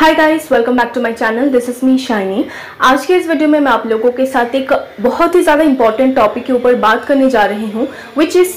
Hi guys, welcome back to my channel. This is me Shiny. आज के इस video में मैं आप लोगों के साथ एक बहुत ही ज़्यादा इंपॉर्टेंट टॉपिक के ऊपर बात करने जा रही हूँ, which is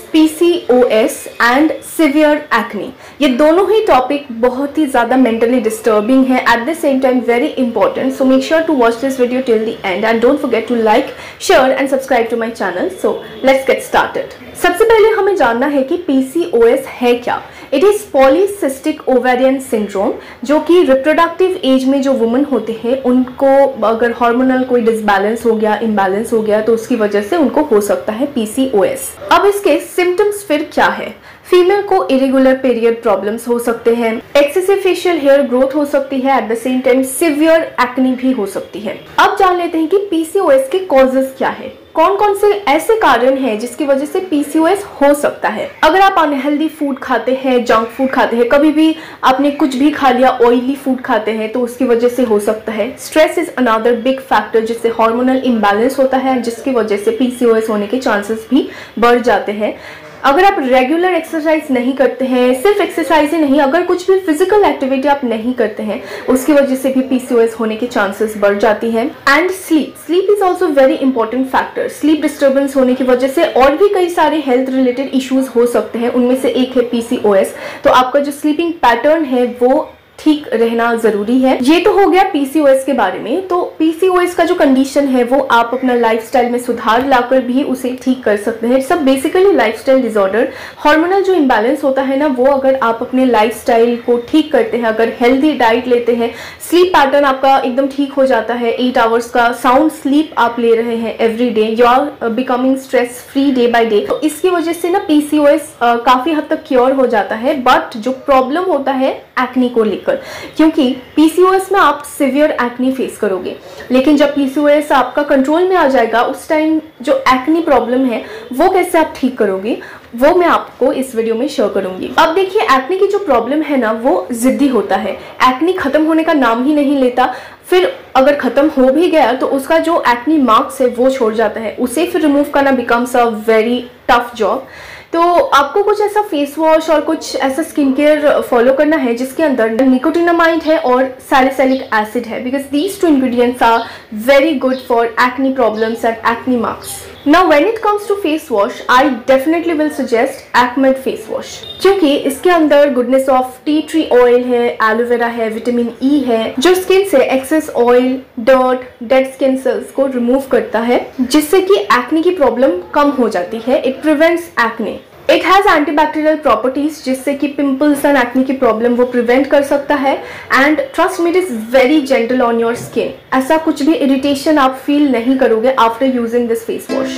PCOS and severe acne. ये दोनों ही टॉपिक बहुत ही ज़्यादा मेंटली डिस्टर्बिंग है, at the same time very important. So make sure to watch this video till the end and don't forget to like, share and subscribe to my channel. So let's get started. सबसे पहले हमें जानना है कि PCOS है क्या। It is polycystic ovarian syndrome, जो कि रिप्रोडक्टिव एज में जो वुमेन होते हैं उनको अगर हार्मोनल कोई डिसबैलेंस हो गया, इम्बैलेंस हो गया, तो उसकी वजह से उनको हो सकता है PCOS। अब इसके सिम्टम्स फिर क्या है? फीमेल को इरेगुलर पीरियड प्रॉब्लम्स हो सकते हैं, एक्सेसिव फेशियल हेयर ग्रोथ हो सकती है, at the same time severe acne भी हो सकती है। अब जान लेते हैं कि PCOS के कॉजेज क्या है, कौन कौन से ऐसे कारण हैं जिसकी वजह से PCOS हो सकता है। अगर आप अनहेल्दी फूड खाते हैं, जंक फूड खाते हैं, कभी भी आपने कुछ भी खा लिया, ऑयली फूड खाते हैं, तो उसकी वजह से हो सकता है। Stress is another big factor, जिससे हार्मोनल इम्बैलेंस होता है, जिसकी वजह से PCOS होने के चांसेस भी बढ़ जाते हैं। अगर आप रेगुलर एक्सरसाइज नहीं करते हैं, सिर्फ एक्सरसाइज ही नहीं, अगर कुछ भी फिजिकल एक्टिविटी आप नहीं करते हैं, उसकी वजह से भी PCOS होने के चांसेस बढ़ जाती हैं। And sleep is also very important factor. Sleep disturbance होने की वजह से और भी कई सारे हेल्थ रिलेटेड इश्यूज हो सकते हैं, उनमें से एक है PCOS। तो आपका जो स्लीपिंग पैटर्न है वो ठीक रहना जरूरी है। ये तो हो गया PCOS के बारे में। तो PCOS का जो कंडीशन है वो आप अपना लाइफस्टाइल में सुधार लाकर भी उसे ठीक कर सकते हैं। सब बेसिकली लाइफस्टाइल डिसऑर्डर। हार्मोनल जो इम्बैलेंस होता है ना, वो अगर आप अपने लाइफस्टाइल को ठीक करते हैं, अगर हेल्दी डाइट लेते हैं, स्लीप पैटर्न आपका एकदम ठीक हो जाता है, 8 आवर्स का साउंड स्लीप आप ले रहे हैं every day, you are becoming stress free day by day, तो इसकी वजह से ना PCOS काफी हद तक क्योर हो जाता है। बट जो प्रॉब्लम होता है एक्ने को लेकर, क्योंकि PCOS में आप सिवियर एक्ने फेस करोगे, लेकिन जब PCOS आपका कंट्रोल में आ जाएगा, उस टाइम जो एक्ने प्रॉब्लम है वो कैसे आप ठीक करोगे, वो मैं आपको इस वीडियो में शेयर करूंगी। अब देखिए, एक्ने की जो प्रॉब्लम है ना, वो जिद्दी होता है। एक्ने खत्म होने का नाम ही नहीं लेता। फिर अगर खत्म हो भी गया तो उसका जो एक्ने मार्क्स है वो छोड़ जाता है, उसे फिर रिमूव करना becomes a very tough job. तो आपको कुछ ऐसा फेस वॉश और कुछ ऐसा स्किन केयर फॉलो करना है जिसके अंदर निकोटिनामाइड है और सैलिसिलिक एसिड है, because these two ingredients are very good for acne problems and acne marks. Now when it comes to face wash, I definitely will suggest Acmed face wash, क्योंकि इसके अंदर goodness of tea tree oil है, aloe vera है, vitamin E है, जो skin से excess oil, dirt, dead skin cells को remove करता है, जिससे कि एक्ने की प्रॉब्लम कम हो जाती है। It prevents acne. It has antibacterial properties, जिससे कि पिंपल्स एंड एक्ने की प्रॉब्लम वो प्रिवेंट कर सकता है। And trust me, it is very gentle on your skin. ऐसा कुछ भी इरिटेशन आप फील नहीं करोगे after using this face wash.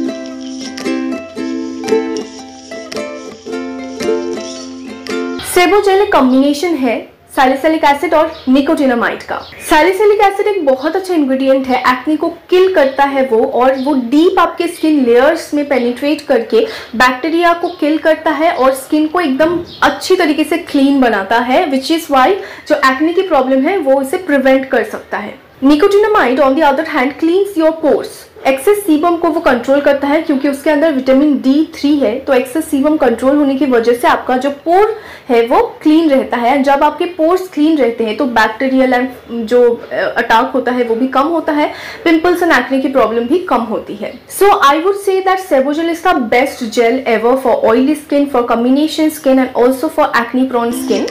सेबोजेलिक कॉम्बिनेशन है सैलिसिलिक एसिड और निकोटिनामाइड का। सैलिसिलिक एसिड एक बहुत अच्छा इंग्रेडिएंट है, एक्ने को किल करता है वो, और वो डीप आपके स्किन लेयर्स में पेनिट्रेट करके बैक्टीरिया को किल करता है और स्किन को एकदम अच्छी तरीके से क्लीन बनाता है, विच इज वाई जो एक्ने की प्रॉब्लम है वो इसे प्रिवेंट कर सकता है। Nicotinamide on the other hand cleans your pores. Excess sebum को वो कंट्रोल करता है, क्योंकि उसके अंदर विटामिन D3 है। तो एक्सेस सीबम कंट्रोल होने की वजह से आपका जो पोर है वो क्लीन रहता है। जब आपके पोर्स क्लीन रहते हैं तो बैक्टीरियल एंड जो अटैक होता है वो भी कम होता है, पिंपल्स एंड एक्ने की प्रॉब्लम भी कम होती है। So I would say that Sebogel is the best gel ever for oily skin, for combination skin and also for acne prone skin.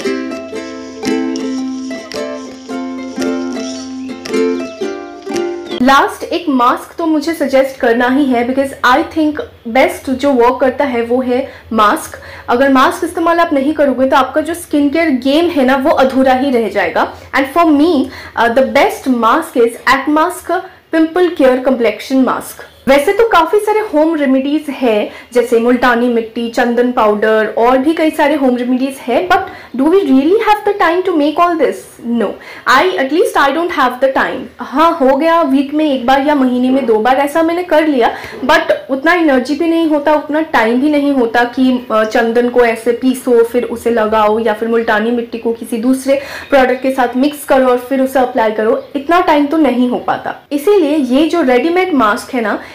Last एक मास्क तो मुझे सजेस्ट करना ही है, बिकॉज आई थिंक बेस्ट जो वर्क करता है वो है मास्क। अगर मास्क इस्तेमाल आप नहीं करोगे तो आपका जो स्किन केयर गेम है ना वो अधूरा ही रह जाएगा। And for me the best mask is Acmask pimple care complexion mask. वैसे तो काफ़ी सारे होम रेमेडीज है, जैसे मुल्तानी मिट्टी, चंदन पाउडर और भी कई सारे होम रेमेडीज है, but do we really have the time to make all this? No, at least I don't have the time. हाँ, हो गया वीक में एक बार या महीने में 2 बार ऐसा मैंने कर लिया, बट उतना एनर्जी भी नहीं होता, उतना टाइम भी नहीं होता कि चंदन को ऐसे पीसो फिर उसे लगाओ, या फिर मुल्तानी मिट्टी को किसी दूसरे प्रोडक्ट के साथ मिक्स करो और फिर उसे अप्लाई करो। इतना टाइम तो नहीं हो पाता। इसीलिए ये जो रेडीमेड मास्क है ना,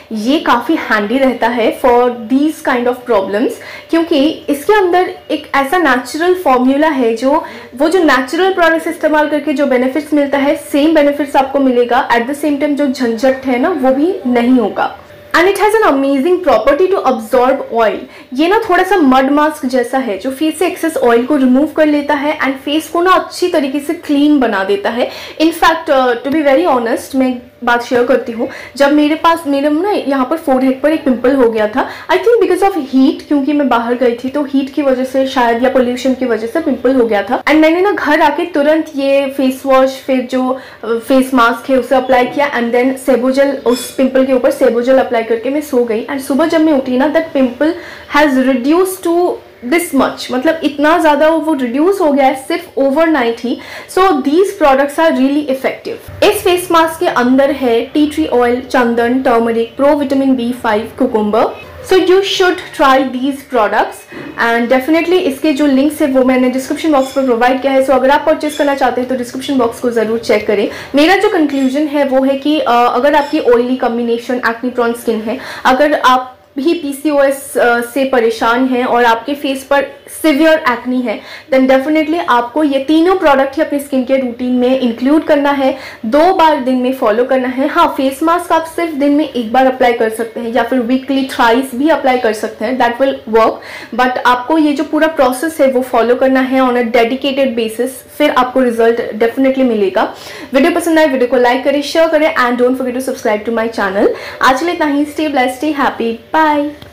ये काफ़ी हैंडी रहता है for these kind of problems, क्योंकि इसके अंदर एक ऐसा नेचुरल फॉर्मूला है जो नेचुरल प्रोडक्ट्स इस्तेमाल करके जो बेनिफिट्स मिलता है, सेम बेनिफिट्स आपको मिलेगा। एट द सेम टाइम जो झंझट है ना वो भी नहीं होगा। And it has an amazing property to absorb oil. ये ना थोड़ा सा मड मास्क जैसा है जो फेस से एक्सेस ऑयल को रिमूव कर लेता है एंड फेस को ना अच्छी तरीके से क्लीन बना देता है। In fact to be very honest, मैं बात शेयर करती हूँ, जब मेरे ना यहाँ पर फोरहेड पर एक पिंपल हो गया था, I think because of heat, क्योंकि मैं बाहर गई थी तो हीट की वजह से शायद या पोल्यूशन की वजह से पिंपल हो गया था। एंड मैंने ना घर आके तुरंत ये फेस वॉश फिर जो फेस मास्क है उसे अप्लाई किया एंड देन सेबोजेल, उस पिंपल के ऊपर सेबोजेल अप्लाई करके मैं सो गई। एंड सुबह जब मैं उठी ना, that pimple has reduce to this much, मतलब इतना ज़्यादा वो रिड्यूस हो गया है सिर्फ ओवरनाइट ही। So these products are really effective. इस फेस मास्क के अंदर है टी ट्री ऑयल, चंदन, turmeric, pro vitamin B5, cucumber. So you should try these products and definitely इसके जो लिंक्स है वो मैंने डिस्क्रिप्शन बॉक्स पर प्रोवाइड किया है। सो अगर आप परचेज करना चाहते हैं तो डिस्क्रिप्शन बॉक्स को ज़रूर चेक करें। मेरा जो कंक्लूजन है वो है कि अगर आपकी oily combination acne prone skin है, अगर आप भी PCOS से परेशान हैं और आपके फेस पर सिवियर एक्नी है, देन डेफिनेटली आपको ये तीनों प्रोडक्ट ही अपनी स्किन केयर रूटीन में इंक्लूड करना है, 2 बार दिन में फॉलो करना है। हाँ, फेस मास्क आप सिर्फ दिन में 1 बार अप्लाई कर सकते हैं या फिर वीकली थ्राइस भी अप्लाई कर सकते हैं, दैट विल वर्क। बट आपको ये जो पूरा प्रोसेस है वो फॉलो करना है ऑन अ डेडिकेटेड बेसिस, फिर आपको रिजल्ट डेफिनेटली मिलेगा। वीडियो पसंद आए वीडियो को लाइक करें, शेयर करें and don't forget to subscribe to my channel. आज के लिए इतना ही। Stay blessed, stay happy, bye.